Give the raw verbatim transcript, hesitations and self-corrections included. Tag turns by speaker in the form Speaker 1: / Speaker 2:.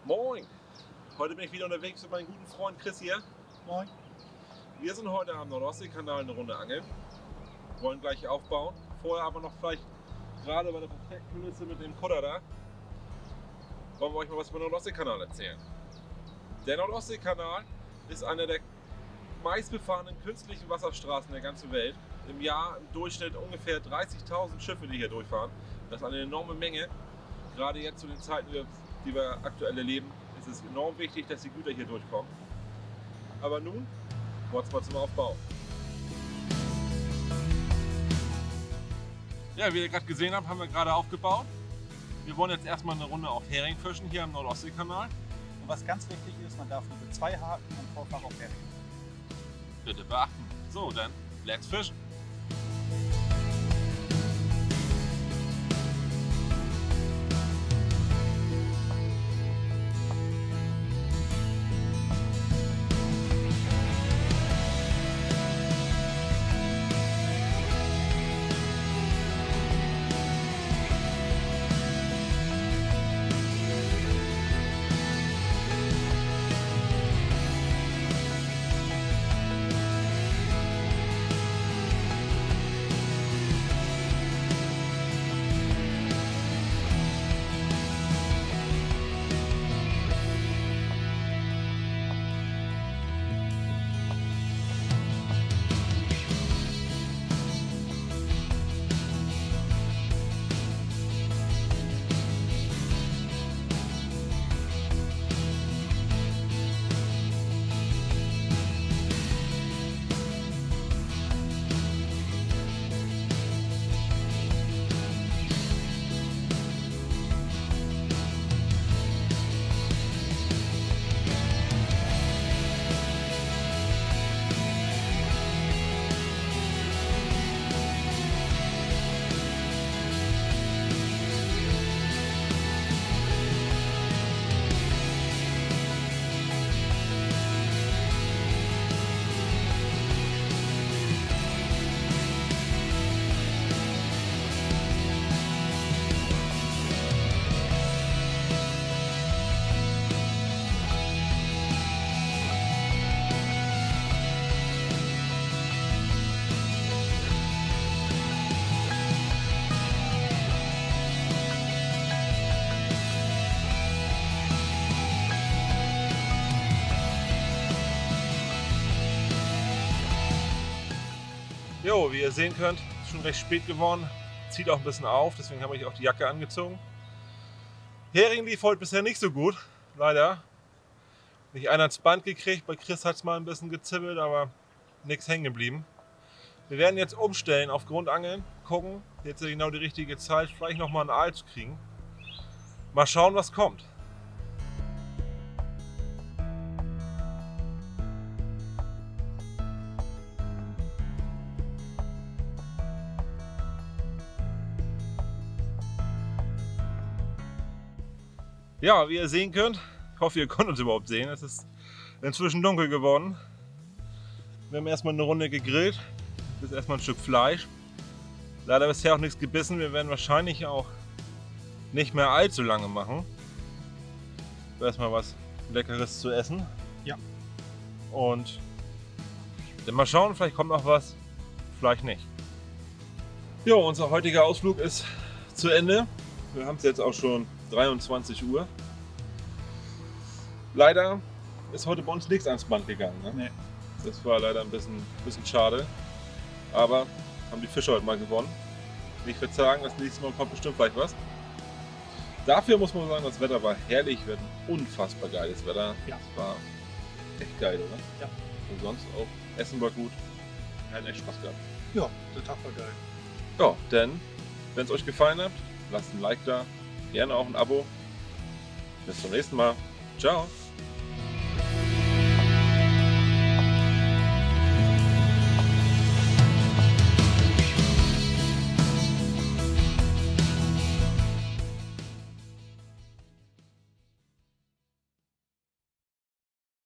Speaker 1: Moin! Heute bin ich wieder unterwegs mit meinem guten Freund Chris hier.
Speaker 2: Moin.
Speaker 1: Wir sind heute am Nordostseekanal eine Runde angeln. Wollen gleich aufbauen. Vorher aber noch vielleicht gerade bei der perfekten Kulisse mit dem Kutter da, wollen wir euch mal was über den Nordostseekanal erzählen. Der Nordostseekanal ist eine der meistbefahrenen künstlichen Wasserstraßen der ganzen Welt. Im Jahr im Durchschnitt ungefähr dreißigtausend Schiffe, die hier durchfahren. Das ist eine enorme Menge. Gerade jetzt zu den Zeiten, die wir aktuell erleben, ist es enorm wichtig, dass die Güter hier durchkommen. Aber nun, wollen wir zum Aufbau. Ja, wie ihr gerade gesehen habt, haben wir gerade aufgebaut. Wir wollen jetzt erstmal eine Runde auf Hering fischen hier am Nordostseekanal.
Speaker 2: Und was ganz wichtig ist, man darf nur mit zwei Haken und Vorfach auf Hering.
Speaker 1: Bitte beachten. So, dann let's fischen. Jo, wie ihr sehen könnt, ist schon recht spät geworden. Zieht auch ein bisschen auf, deswegen habe ich auch die Jacke angezogen. Hering lief heute bisher nicht so gut, leider. Nicht einer ans Band gekriegt, bei Chris hat es mal ein bisschen gezibbelt, aber nichts hängen geblieben. Wir werden jetzt umstellen auf Grundangeln, gucken, jetzt ist genau die richtige Zeit, vielleicht nochmal einen Aal zu kriegen. Mal schauen, was kommt. Ja, wie ihr sehen könnt, ich hoffe, ihr könnt uns überhaupt sehen, es ist inzwischen dunkel geworden. Wir haben erstmal eine Runde gegrillt, das ist erstmal ein Stück Fleisch. Leider bisher auch nichts gebissen, wir werden wahrscheinlich auch nicht mehr allzu lange machen. Erstmal was Leckeres zu essen.
Speaker 2: Ja. Und
Speaker 1: dann mal schauen, vielleicht kommt noch was, vielleicht nicht. Jo, unser heutiger Ausflug ist zu Ende. Wir haben es jetzt auch schon dreiundzwanzig Uhr. Leider ist heute bei uns nichts ans Band gegangen. Ne?
Speaker 2: Nee.
Speaker 1: Das war leider ein bisschen, bisschen schade. Aber haben die Fische heute mal gewonnen. Nicht verzagen, das nächste Mal kommt bestimmt vielleicht was. Dafür muss man sagen, das Wetter war herrlich. Wir hatten unfassbar geiles Wetter.
Speaker 2: Ja.
Speaker 1: Das war echt geil, oder?
Speaker 2: Ja.
Speaker 1: Und sonst auch, Essen war gut. Wir hatten echt Spaß gehabt.
Speaker 2: Ja, der Tag war geil.
Speaker 1: Ja, denn wenn es euch gefallen hat, lasst ein Like da. Gerne auch ein Abo. Bis zum nächsten Mal. Ciao.